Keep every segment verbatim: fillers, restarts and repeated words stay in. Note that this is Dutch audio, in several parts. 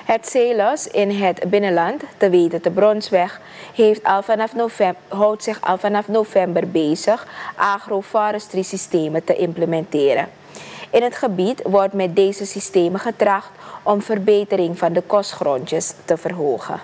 Het Celos in het binnenland, te weten de Bronsweg, heeft al vanaf november, houdt zich al vanaf november bezig agroforestry systemen te implementeren. In het gebied wordt met deze systemen getracht om verbetering van de kostgrondjes te verhogen.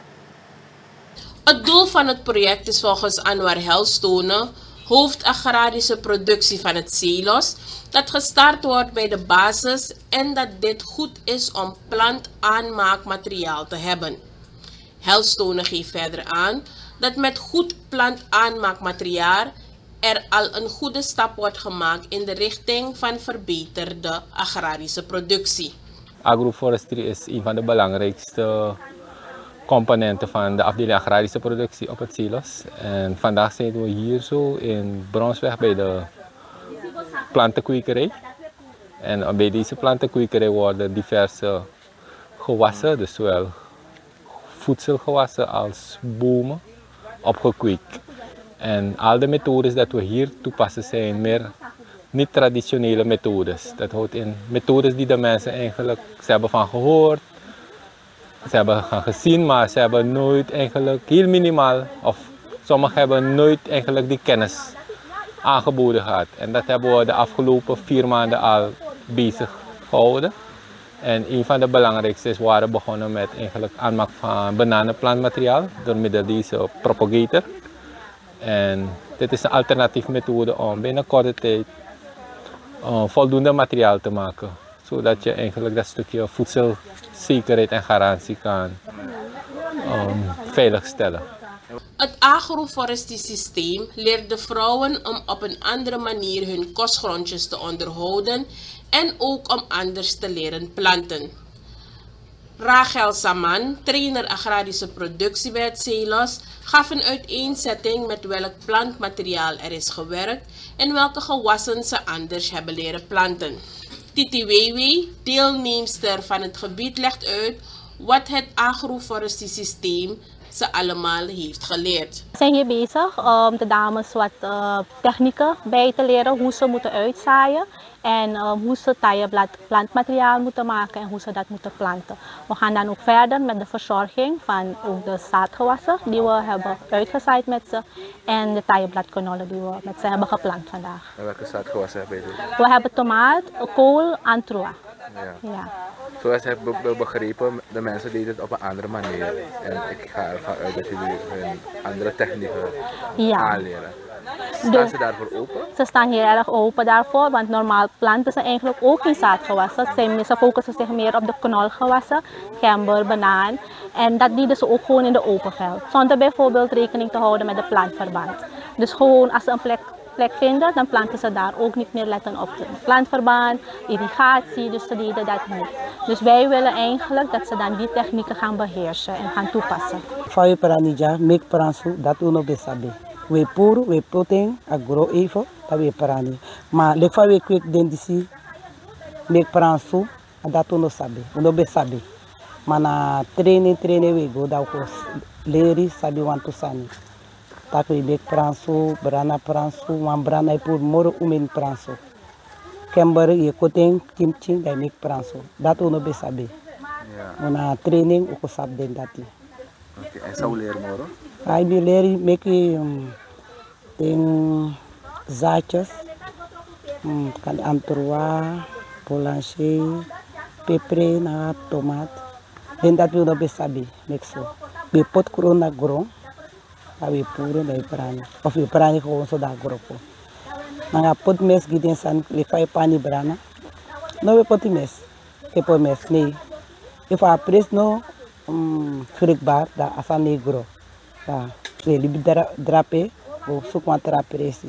Het doel van het project is volgens Anwar Helstone, hoofd agrarische productie van het Celos, dat gestart wordt bij de basis en dat dit goed is om plantaanmaakmateriaal te hebben. Helstone geeft verder aan dat met goed plantaanmaakmateriaal er al een goede stap wordt gemaakt in de richting van verbeterde agrarische productie. Agroforestry is een van de belangrijkste componenten van de afdeling agrarische productie op het Celos. En vandaag zijn we hier zo in Bronsweg bij de plantenkwekerij. En bij deze plantenkwekerij worden diverse gewassen, dus zowel voedselgewassen als bomen, opgekweekt. En al de methodes die we hier toepassen zijn meer niet-traditionele methodes. Dat houdt in methodes die de mensen eigenlijk, ze hebben van gehoord, ze hebben van gezien, maar ze hebben nooit eigenlijk, heel minimaal, of sommigen hebben nooit eigenlijk die kennis aangeboden gehad. En dat hebben we de afgelopen vier maanden al bezig gehouden. En een van de belangrijkste is, we waren begonnen met eigenlijk aanmaak van bananenplantmateriaal door middel van deze propagator. En dit is een alternatief methode om binnen korte tijd uh, voldoende materiaal te maken. Zodat je eigenlijk dat stukje voedselzekerheid en garantie kan um, veiligstellen. Het agroforestry systeem leert de vrouwen om op een andere manier hun kostgrondjes te onderhouden en ook om anders te leren planten. Rachel Saman, trainer agrarische productie bij het Celos, gaf een uiteenzetting met welk plantmateriaal er is gewerkt en welke gewassen ze anders hebben leren planten. Titi Wewe, deelnemster van het gebied, legt uit wat het agroforestry systeem ze allemaal heeft geleerd. We zijn hier bezig om de dames wat uh, technieken bij te leren hoe ze moeten uitzaaien en uh, hoe ze taaienblad plantmateriaal moeten maken en hoe ze dat moeten planten. We gaan dan ook verder met de verzorging van ook de zaadgewassen die we hebben uitgezaaid met ze en de taaienbladkanolen die we met ze hebben geplant vandaag. En welke zaadgewassen hebben jullie? We hebben tomaat, kool en troa. Ja. Ja. Zoals ik heb begrepen, de mensen deden het op een andere manier. En ik ga ervan uit dat jullie hun andere technieken Ja. aanleren. Staan De, ze daarvoor open? Ze staan hier erg open daarvoor, want normaal planten ze eigenlijk ook geen zaadgewassen. Ze, ze focussen zich meer op de knolgewassen, gember, banaan. En dat dienen ze ook gewoon in de open veld, zonder bijvoorbeeld rekening te houden met de plantverband. Dus gewoon als ze een plek plek vinden, dan planten ze daar ook niet meer letten op de plantverband, irrigatie, dus ze deden dat niet. Dus wij willen eigenlijk dat ze dan die technieken gaan beheersen en gaan toepassen. Fai paranija, make paransu, dat uno besabe. We puro, we protein, agro even, dat we parani. Maar lek fa we quick dentisi, make paransu, dat uno sabe, uno besabe. Maar na training, training we go, dat we leri sabe want to sani. Tak we make pransu, brana pransu, wan brana pur moro umen pransu. Kember ye koting kimchi dai make pransu. Dat uno besabe. Ja. Una training uko sab den dati. Oké, en zou leren moro? Ai bi leri make um, ting zaadjes, um, kan antroa, polanche, pepre na tomat. Den dat uno besabe make so. Be pot krona grong. We puro na iprani. Of iprani gewoon zo daar gropo. Nanga pot mes giden san lefai pani brana. No we pot mes. Ke pot mes nee. If a pres no um frikbar da asan negro. Da we libi dra drape o sukwanta presi.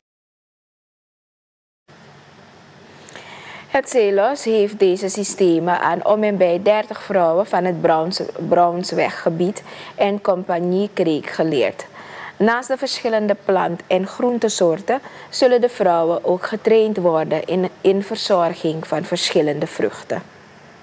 Het Celos heeft deze systemen aan om en bij dertig vrouwen van het Bronsweggebied en Compagnie Kreek geleerd. Naast de verschillende plant- en groentesoorten zullen de vrouwen ook getraind worden in, in verzorging van verschillende vruchten.